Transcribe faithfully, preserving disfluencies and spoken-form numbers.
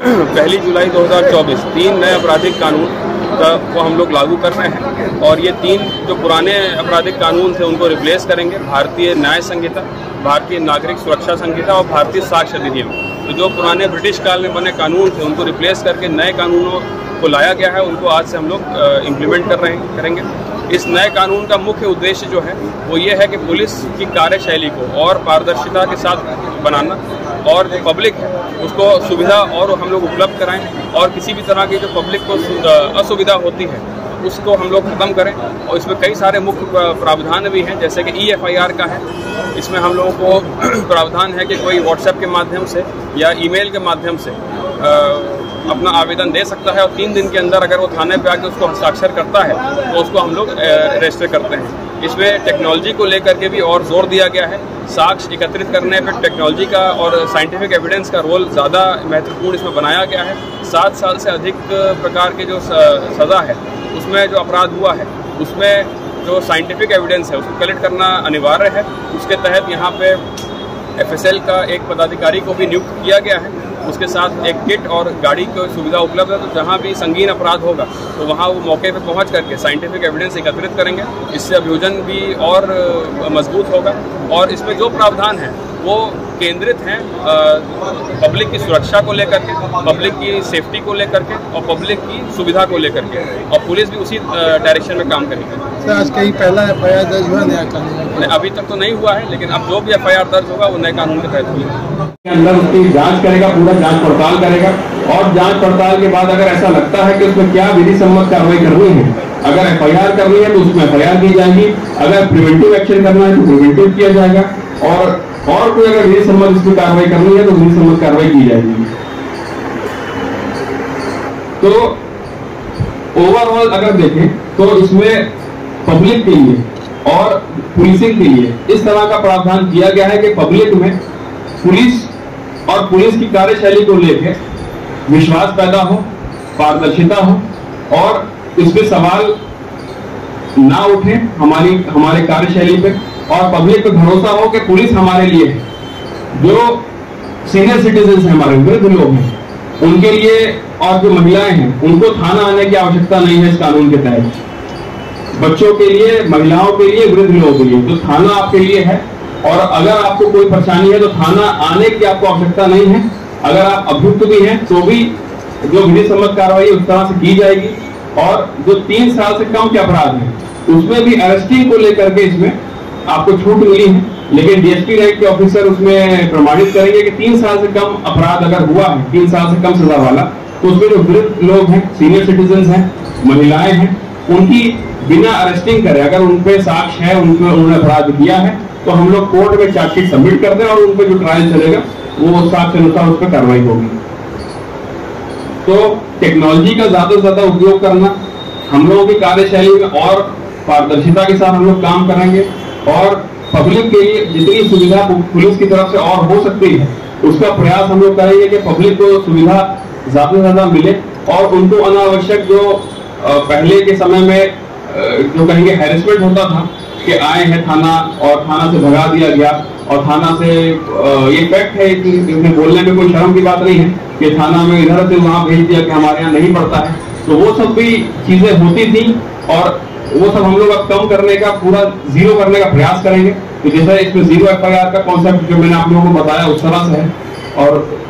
पहली जुलाई दो हज़ार चौबीस तीन नए आपराधिक कानून का को हम लोग लागू कर रहे हैं और ये तीन जो पुराने आपराधिक कानून थे उनको रिप्लेस करेंगे। भारतीय न्याय संहिता, भारतीय नागरिक सुरक्षा संहिता और भारतीय साक्ष्य अधिनियम। तो जो पुराने ब्रिटिश काल में बने कानून थे उनको रिप्लेस करके नए कानूनों को लाया गया है, उनको आज से हम लोग इम्प्लीमेंट कर रहे हैं करेंगे। इस नए कानून का मुख्य उद्देश्य जो है वो ये है कि पुलिस की कार्यशैली को और पारदर्शिता के साथ बनाना और जो पब्लिक है उसको सुविधा और हम लोग उपलब्ध कराएं और किसी भी तरह की जो पब्लिक को असुविधा होती है उसको हम लोग खत्म करें। और इसमें कई सारे मुख्य प्रावधान भी हैं, जैसे कि ई एफ आई आर का है। इसमें हम लोगों को प्रावधान है कि कोई व्हाट्सएप के माध्यम से या ईमेल के माध्यम से आ, अपना आवेदन दे सकता है और तीन दिन के अंदर अगर वो थाने पे आके उसको हस्ताक्षर करता है तो उसको हम लोग रजिस्टर करते हैं। इसमें टेक्नोलॉजी को लेकर के भी और जोर दिया गया है। साक्ष्य एकत्रित करने पर टेक्नोलॉजी का और साइंटिफिक एविडेंस का रोल ज़्यादा महत्वपूर्ण इसमें बनाया गया है। सात साल से अधिक प्रकार के जो सज़ा है उसमें जो अपराध हुआ है उसमें जो साइंटिफिक एविडेंस है उसको कलेक्ट करना अनिवार्य है। उसके तहत यहाँ पे एफ एस एल का एक पदाधिकारी को भी नियुक्त किया गया है। उसके साथ एक किट और गाड़ी की सुविधा उपलब्ध है, तो जहाँ भी संगीन अपराध होगा तो वहाँ वो मौके पे पहुँच करके साइंटिफिक एविडेंस एकत्रित करेंगे। इससे अभियोजन भी और मजबूत होगा। और इसमें जो प्रावधान है वो केंद्रित हैं पब्लिक की सुरक्षा को लेकर के, पब्लिक की सेफ्टी को लेकर के और पब्लिक की सुविधा को लेकर के, और पुलिस भी उसी डायरेक्शन में काम करेगी। सर, आज कहीं पहला एफ आई आर दर्ज हुआ नया कानून? अभी तक तो नहीं हुआ है, लेकिन अब जो भी एफ आई आर दर्ज होगा वो नए कानून के तहत होगा। अंदर उसकी जांच करेगा, पूरा जांच पड़ताल करेगा और जांच पड़ताल के बाद अगर ऐसा लगता है कि उसमें क्या विधि सम्मत कार्रवाई करनी है, अगर एफ आई आर करनी है तो उसमें एफ आई आर की जाएगी, अगर प्रिवेंटिव एक्शन करना है तो प्रिवेंटिव किया जाएगा और और कोई अगर विधि सम्मत इसमें कार्रवाई करनी है तो विधि सम्मत कार्रवाई की जाएगी। तो ओवरऑल अगर देखें तो इसमें पब्लिक के लिए और पुलिसिंग के लिए इस तरह का प्रावधान किया गया है कि पब्लिक में पुलिस और पुलिस की कार्यशैली को लेकर विश्वास पैदा हो, पारदर्शिता हो और इसमें सवाल ना उठे हमारी हमारे कार्यशैली पे, और पब्लिक पे भरोसा हो कि पुलिस हमारे लिए है। जो सीनियर सिटीजन हैं, हमारे वृद्ध लोग हैं, उनके लिए और जो महिलाएं हैं उनको थाना आने की आवश्यकता नहीं है इस कानून के तहत। बच्चों के लिए, महिलाओं के लिए, वृद्ध लोगों के लिए तो थाना आपके लिए है। और अगर आपको कोई परेशानी है तो थाना आने की आपको आवश्यकता नहीं है। अगर आप अभियुक्त भी हैं तो भी जो विधि सम्मत कार्रवाई उस तरह से की जाएगी। और जो तीन साल से कम के अपराध हैं उसमें भी अरेस्टिंग को लेकर के इसमें आपको छूट मिली है, लेकिन डी एस पी रैंक के ऑफिसर उसमें प्रमाणित करेंगे कि तीन साल से कम अपराध अगर हुआ है, तीन साल से कम सजा वाला, तो उसमें जो वृद्ध लोग हैं, सीनियर सिटीजन हैं, महिलाएं हैं, उनकी बिना अरेस्टिंग करे अगर उन पे साक्ष्य है, उनमें उन्होंने अपराध किया है तो हम लोग कोर्ट में चार्जशीट सबमिट करते हैं और उन पर जो ट्रायल चलेगा वो साक्ष्य अनुसार उस पर कार्रवाई होगी। तो टेक्नोलॉजी का ज्यादा से ज्यादा उपयोग करना, हम लोगों की कार्यशैली में और पारदर्शिता के साथ हम लोग काम करेंगे और पब्लिक के लिए जितनी सुविधा पुलिस की तरफ से और हो सकती है उसका प्रयास हम लोग करेंगे कि पब्लिक को सुविधा ज्यादा से ज्यादा मिले और उनको अनावश्यक जो पहले के समय में जो कहेंगे हैरेसमेंट होता था कि आए हैं थाना और थाना से भगा दिया गया और थाना से ये फैक्ट है, इसमें बोलने में कोई शर्म की बात नहीं है कि थाना में इधर से वहां भेज दिया कि हमारे यहाँ नहीं पड़ता है, तो वो सब भी चीजें होती थी और वो सब हम लोग अब कम करने का, पूरा जीरो करने का प्रयास करेंगे। तो जैसा इसमें जीरो एफ आई आर का कॉन्सेप्ट जो मैंने आप लोगों को बताया उस तरह से है और